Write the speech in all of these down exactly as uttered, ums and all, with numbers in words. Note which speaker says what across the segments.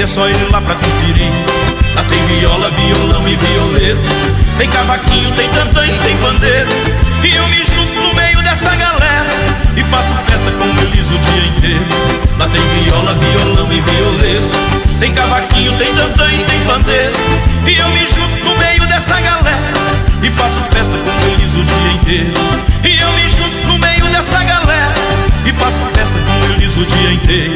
Speaker 1: é só ir lá pra conferir. Lá tem viola, violão e violeiro, tem cavaquinho, tem tantã e tem pandeiro. E eu me junto no meio dessa galera e faço festa com eles o dia inteiro. Lá tem viola, violão e violeiro, tem cavaquinho, tem tantã e tem pandeiro. E eu me junto no meio dessa galera e faço festa com eles o dia inteiro. E eu me junto no meio dessa galera e faço festa com eles o dia inteiro.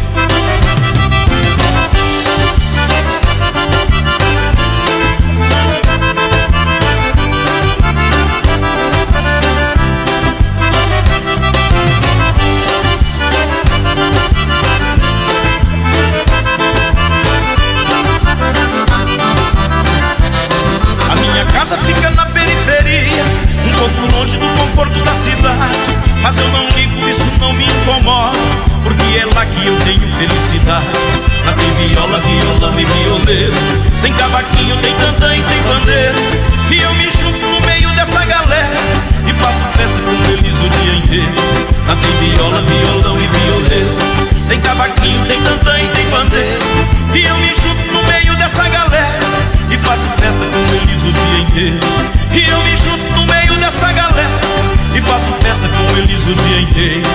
Speaker 1: Fica na periferia, um pouco longe do conforto da cidade. Mas eu não ligo, isso não me incomoda, porque é lá que eu tenho felicidade. Lá tem viola, violão e violeiro, tem cavaquinho, tem tantã e tem pandeiro. E eu me junto no meio dessa galera e faço festa com eles o dia inteiro. Lá tem viola, violão e violeiro, tem cavaquinho, tem tantã e tem pandeiro. E eu me junto no meio dessa galera e faço festa com eles o dia inteiro. E eu me junto no meio dessa galera e faço festa com eles o dia inteiro.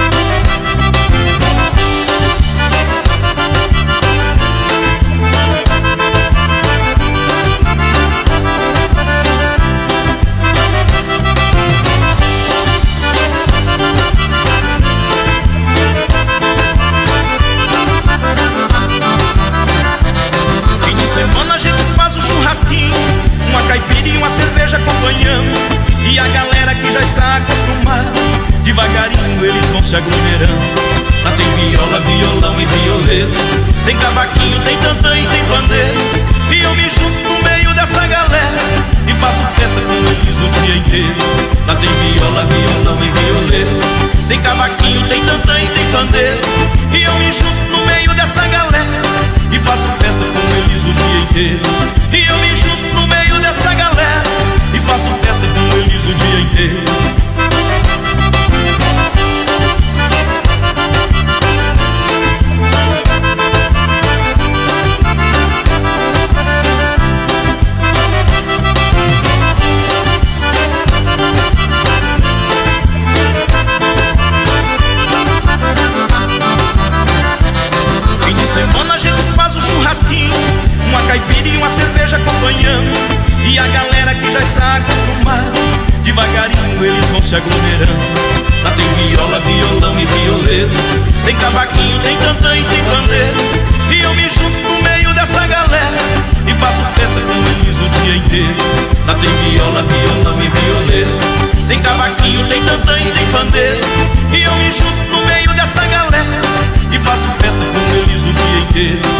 Speaker 1: Semana a gente faz um churrasquinho, uma caipira e uma cerveja acompanhando. E a galera que já está acostumada, devagarinho eles vão se aglomerando. Lá tem viola, violão e violeiro, tem cavaquinho, tem tantã e tem pandeiro. E eu me junto no meio dessa galera e faço festa com eles o dia inteiro. Lá tem viola, violão e violeiro, tem cavaquinho, tem tantã e tem pandeiro. E eu me junto no meio dessa galera e faço festa com eles o dia inteiro. E eu me junto no meio dessa galera e faço festa com eles o dia inteiro. Semana a gente faz um churrasquinho, uma caipira e uma cerveja acompanhando. E a galera que já está acostumada, devagarinho eles vão se aglomerando. Lá tem viola, violão e violeiro, tem cavaquinho, tem tantã e tem pandeiro. E eu me junto no meio dessa galera e faço festa com eles o dia inteiro. Lá tem viola, violão e violeiro, tem cavaquinho, tem tantã e tem pandeiro. E eu me junto no meio dessa galera e faço festa com eles o dia inteiro.